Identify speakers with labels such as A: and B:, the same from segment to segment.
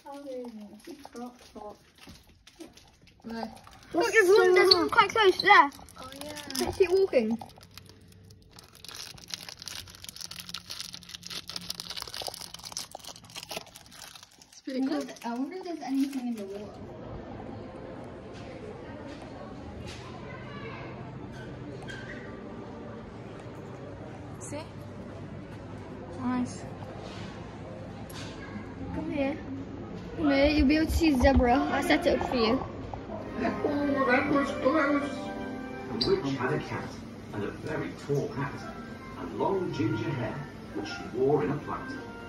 A: No.
B: Look, there's one quite close there.
A: Oh yeah.
B: Let's keep walking.
A: It's pretty good.
C: I wonder if there's anything in the water.
A: See? Nice.
B: Come here. Come here, you'll be able to see the zebra. I set it up for you.
D: Oh, that was close. The witch had a cat and a very tall hat and long ginger hair, which she wore in a plait.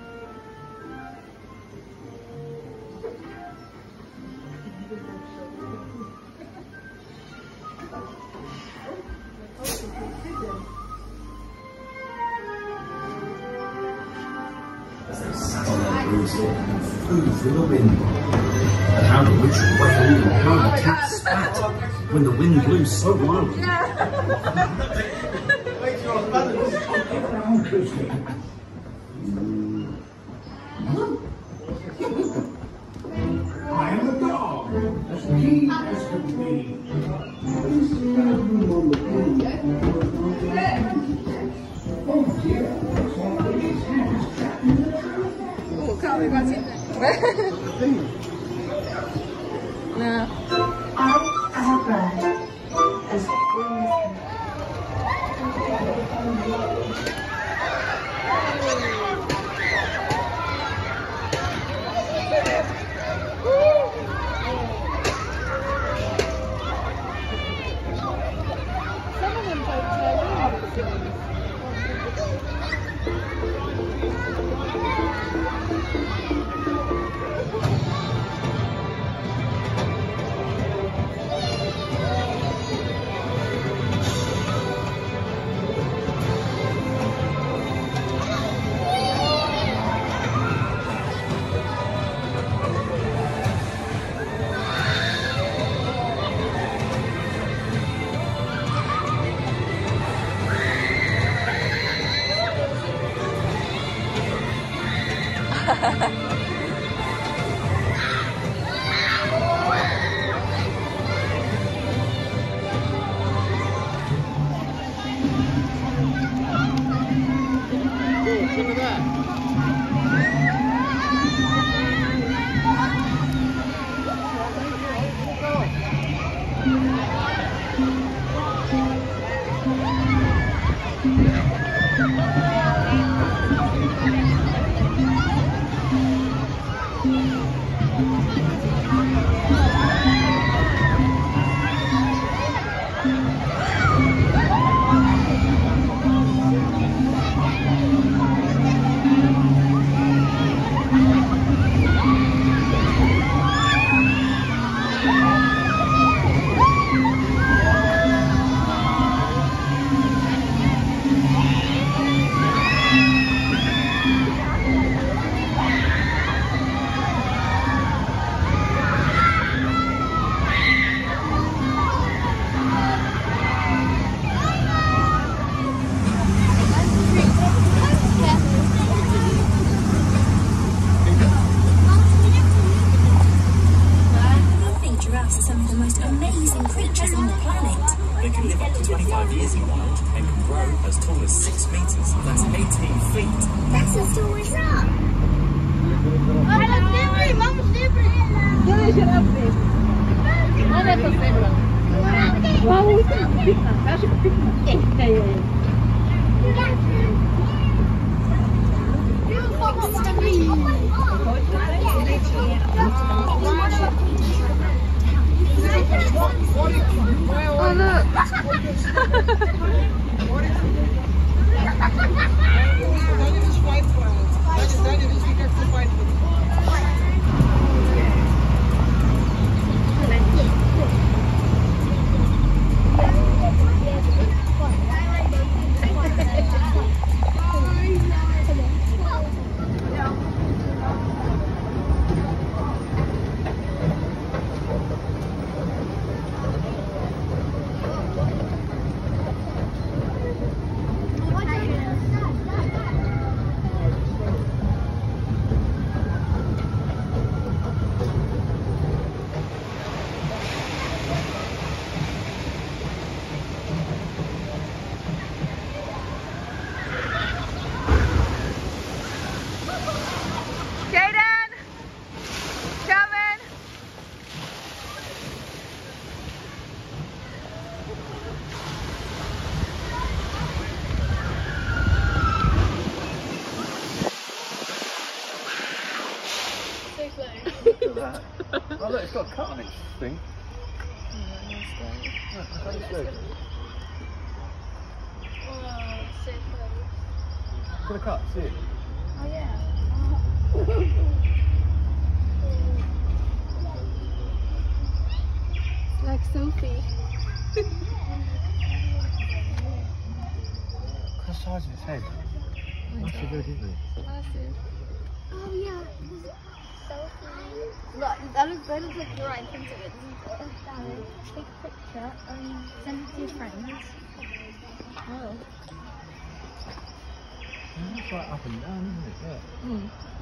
E: As they sat on their broomstick and flew through the wind. And how the witch wailed and how the cat spat when the wind blew so wildly.
D: I am a dog, as mean as could be. Oh dear, somebody's hand is trapped in the trap.
A: Oh, can't we got in there? No.
F: I am a bird, as green as
G: Giraffes are some of the most amazing creatures on the planet.
E: They can live up to 25 years in wild and can grow as tall as 6 meters. That's 18 feet.
G: That's as tall as that.
B: Hello, zebra! Mama, zebra!
A: Dove ce l'ha preso? Non è possibile. Wow, piccola, lascia piccola.
B: Oh look!
A: close.
H: Look at that. Oh look, it's got a cut on its thing. Look, look at its leg.
A: Oh, so close.
H: Got a cut, see it?
B: Oh yeah.
A: Like Sophie.
H: Look at the size of its head. Massive head, isn't it?
A: Massive.
B: Oh yeah. Look, that looks like the right thing to it, doesn't it? Darling, take a picture and send it to your friends. Oh.
H: It's like up and down, isn't it? Yeah.